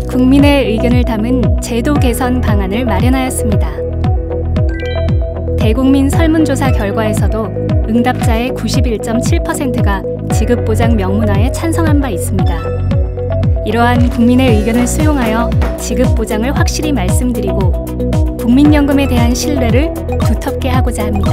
국민의 의견을 담은 제도 개선 방안을 마련하였습니다. 대국민 설문조사 결과에서도 응답자의 91.7%가 지급보장 명문화에 찬성한 바 있습니다. 이러한 국민의 의견을 수용하여 지급보장을 확실히 말씀드리고 국민연금에 대한 신뢰를 두텁게 하고자 합니다.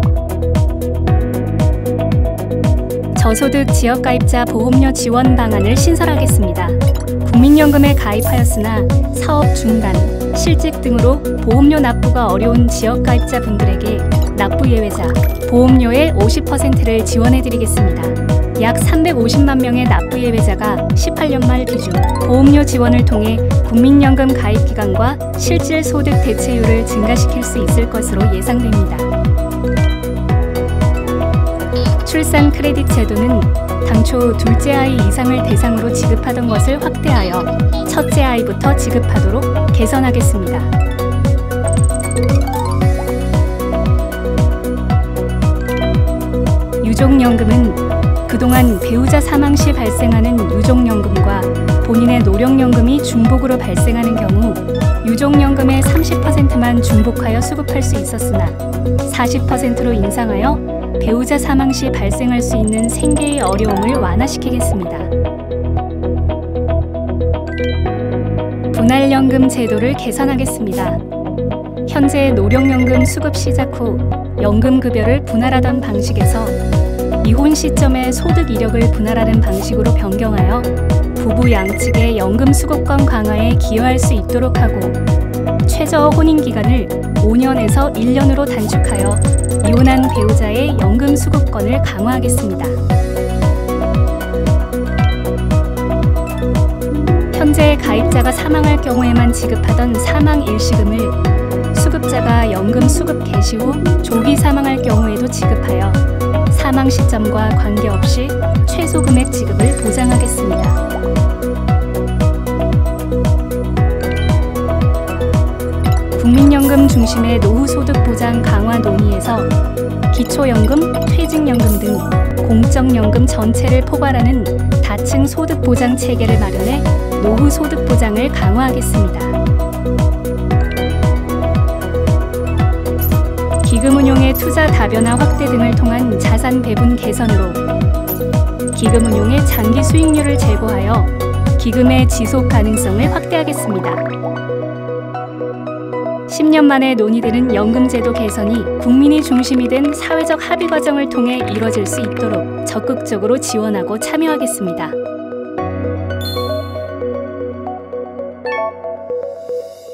저소득 지역가입자 보험료 지원 방안을 신설하겠습니다. 국민연금에 가입하였으나 사업 중단, 실직 등으로 보험료 납부가 어려운 지역가입자분들에게 납부 예외자, 보험료의 50%를 지원해드리겠습니다. 약 350만 명의 납부 예외자가 18년 말 기준 보험료 지원을 통해 국민연금 가입 기간과 실질 소득 대체율을 증가시킬 수 있을 것으로 예상됩니다. 출산 크레딧 제도는 당초 둘째 아이 이상을 대상으로 지급하던 것을 확대하여 첫째 아이부터 지급하도록 개선하겠습니다. 유족연금은 그동안 배우자 사망 시 발생하는 유족연금과 본인의 노령연금이 중복으로 발생하는 경우 유족연금의 30%만 중복하여 수급할 수 있었으나 40%로 인상하여 배우자 사망 시 발생할 수 있는 생계의 어려움을 완화시키겠습니다. 분할연금 제도를 개선하겠습니다. 현재 노령연금 수급 시작 후 연금급여를 분할하던 방식에서 이혼 시점에 소득 이력을 분할하는 방식으로 변경하여 부부 양측의 연금 수급권 강화에 기여할 수 있도록 하고 최저 혼인기간을 5년에서 1년으로 단축하여 이혼한 배우자의 연금 수급권을 강화하겠습니다. 현재 가입자가 사망할 경우에만 지급하던 사망일시금을 수급자가 연금 수급 개시 후 조기 사망할 경우에도 지급하여 사망 시점과 관계없이 최소 금액 지급을 보장하겠습니다. 국민연금 중심의 노후소득 보장 강화 논의에서 기초연금, 퇴직연금 등 공적연금 전체를 포괄하는 다층 소득 보장 체계를 마련해 노후소득 보장을 강화하겠습니다. 기금 운용의 투자 다변화 확대 등을 통한 자산 배분 개선으로 기금 운용의 장기 수익률을 제고하여 기금의 지속 가능성을 확대하겠습니다. 10년 만에 논의되는 연금제도 개선이 국민이 중심이 된 사회적 합의 과정을 통해 이뤄질 수 있도록 적극적으로 지원하고 참여하겠습니다.